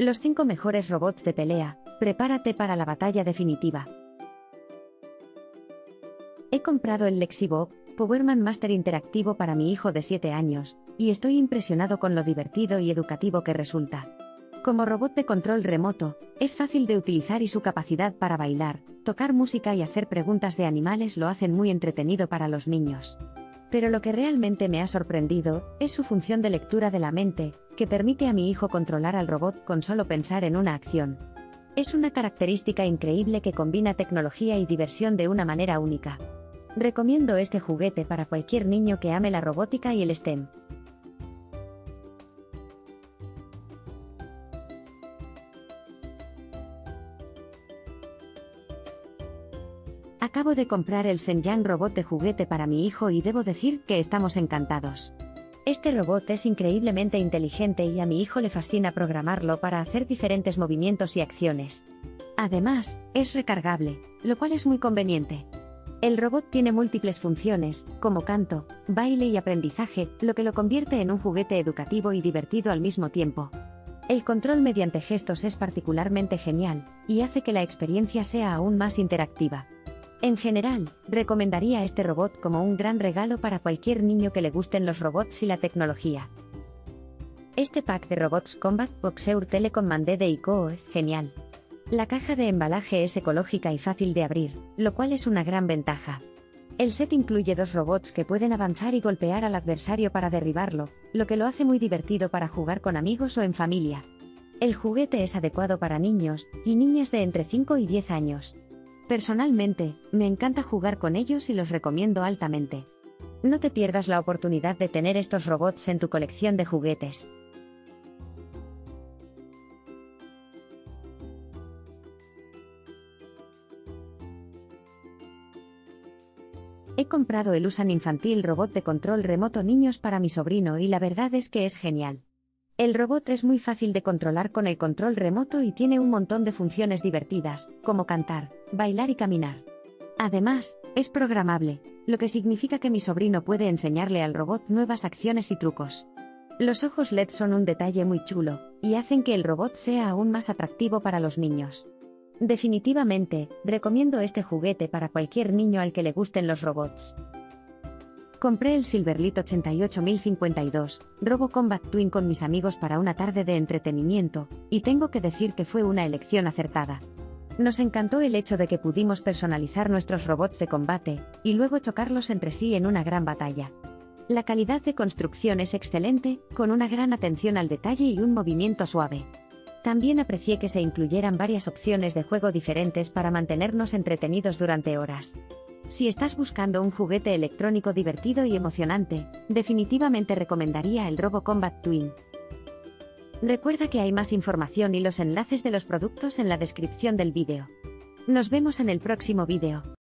Los 5 mejores robots de pelea, prepárate para la batalla definitiva. He comprado el Lexibot Powerman Master interactivo para mi hijo de 7 años, y estoy impresionado con lo divertido y educativo que resulta. Como robot de control remoto, es fácil de utilizar y su capacidad para bailar, tocar música y hacer preguntas de animales lo hacen muy entretenido para los niños. Pero lo que realmente me ha sorprendido es su función de lectura de la mente, que permite a mi hijo controlar al robot con solo pensar en una acción. Es una característica increíble que combina tecnología y diversión de una manera única. Recomiendo este juguete para cualquier niño que ame la robótica y el STEM. Acabo de comprar el Shenyang robot de juguete para mi hijo y debo decir que estamos encantados. Este robot es increíblemente inteligente y a mi hijo le fascina programarlo para hacer diferentes movimientos y acciones. Además, es recargable, lo cual es muy conveniente. El robot tiene múltiples funciones, como canto, baile y aprendizaje, lo que lo convierte en un juguete educativo y divertido al mismo tiempo. El control mediante gestos es particularmente genial, y hace que la experiencia sea aún más interactiva. En general, recomendaría este robot como un gran regalo para cualquier niño que le gusten los robots y la tecnología. Este pack de robots Combat Boxeur Telecommandé de ICO es genial. La caja de embalaje es ecológica y fácil de abrir, lo cual es una gran ventaja. El set incluye 2 robots que pueden avanzar y golpear al adversario para derribarlo, lo que lo hace muy divertido para jugar con amigos o en familia. El juguete es adecuado para niños y niñas de entre 5 y 10 años. Personalmente, me encanta jugar con ellos y los recomiendo altamente. No te pierdas la oportunidad de tener estos robots en tu colección de juguetes. He comprado el Usan infantil robot de control remoto niños para mi sobrino y la verdad es que es genial. El robot es muy fácil de controlar con el control remoto y tiene un montón de funciones divertidas, como cantar, bailar y caminar. Además, es programable, lo que significa que mi sobrino puede enseñarle al robot nuevas acciones y trucos. Los ojos LED son un detalle muy chulo, y hacen que el robot sea aún más atractivo para los niños. Definitivamente, recomiendo este juguete para cualquier niño al que le gusten los robots. Compré el Silverlit 88052, Robo Combat Twin con mis amigos para una tarde de entretenimiento, y tengo que decir que fue una elección acertada. Nos encantó el hecho de que pudimos personalizar nuestros robots de combate, y luego chocarlos entre sí en una gran batalla. La calidad de construcción es excelente, con una gran atención al detalle y un movimiento suave. También aprecié que se incluyeran varias opciones de juego diferentes para mantenernos entretenidos durante horas. Si estás buscando un juguete electrónico divertido y emocionante, definitivamente recomendaría el Robo Combat Twin. Recuerda que hay más información y los enlaces de los productos en la descripción del vídeo. Nos vemos en el próximo vídeo.